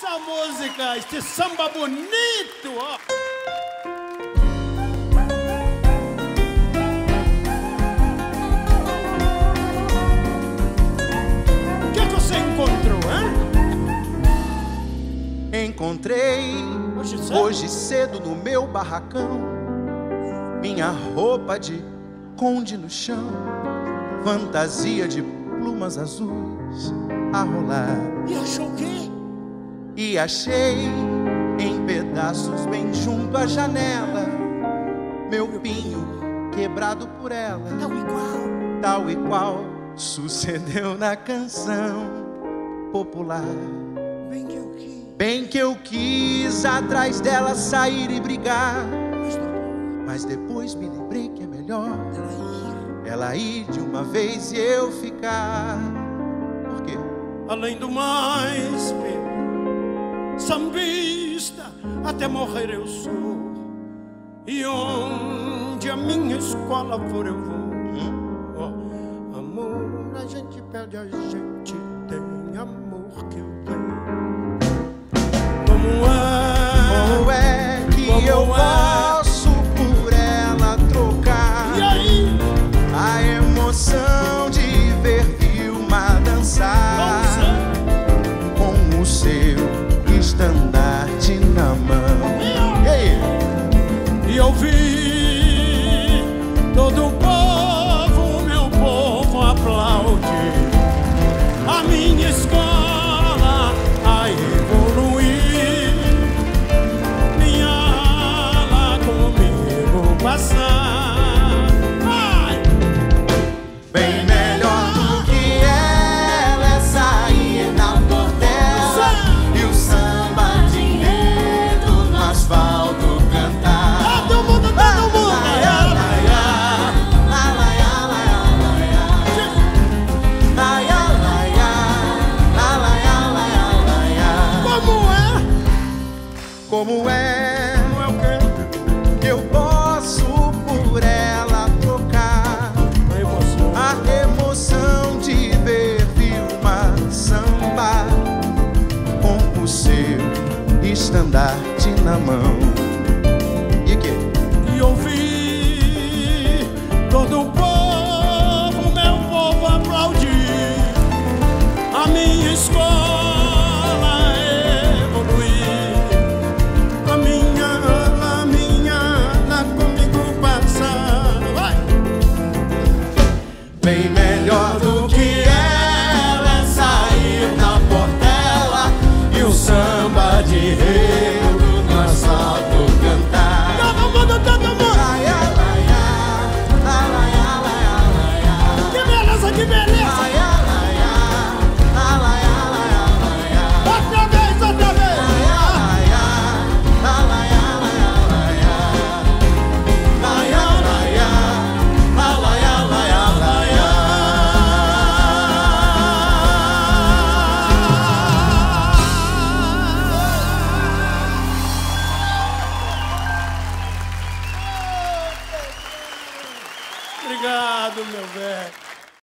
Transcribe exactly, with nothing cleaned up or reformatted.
essa música, este samba bonito, ó. O que é que você encontrou, hein? Encontrei Hoje cedo? hoje cedo no meu barracão minha roupa de conde no chão, fantasia de plumas azuis a rolar. E achou o quê? E achei em pedaços bem junto à janela meu pinho quebrado por ela, Tal e qual. tal e qual sucedeu na canção popular. Bem que eu quis. Bem que eu quis atrás dela sair e brigar, Mas depois mas depois me lembrei que é melhor ela ia. ela ir de uma vez e eu ficar. Por quê? Além do mais, Pedro, sambista, até morrer eu sou. E onde a minha escola for eu vou. Hum? Oh, amor, a gente perde, a gente tem amor que eu tenho. Como é? Como é que Como eu é? posso por ela trocar E aí? a emoção de ver Vilma dançar com o seu estandarte na mão? E aí? E eu vi todo o povo, meu povo aplaudir a minha escola a evoluir, minha ala comigo passar. Ai! Bem melhor do que ela é sair na portela e o samba de enredo no asfalto cantar. Todo mundo, todo mundo! Ai, ai, ai, ai, ai, ai, ai, ai, ai, ai, ai, ai. Como é? Como é Como é o quê? que eu posso por ela trocar A emoção. a emoção de ver Vilma sambar com o seu estandarte na mão? E que? E ouvi todo o povo, meu povo aplaudir a minha escola evoluir, a minha, a minha, lá comigo passar. Vai! Bem melhor do que ela é sair na portela e o samba de enredo no asfalto cantar. Todo mundo, todo mundo! Ai, ai, ai, ai, ai, ai, ai, ai. Que beleza, que beleza! Ai, ai, ai, ai, ai, ai, ai, ai. Outra vez, outra vez! Ai, ai, ai, ai, ai, ai, ai, ai. Ai, ai, ai, ai, ai, ai, ai, ai. Obrigado, meu velho.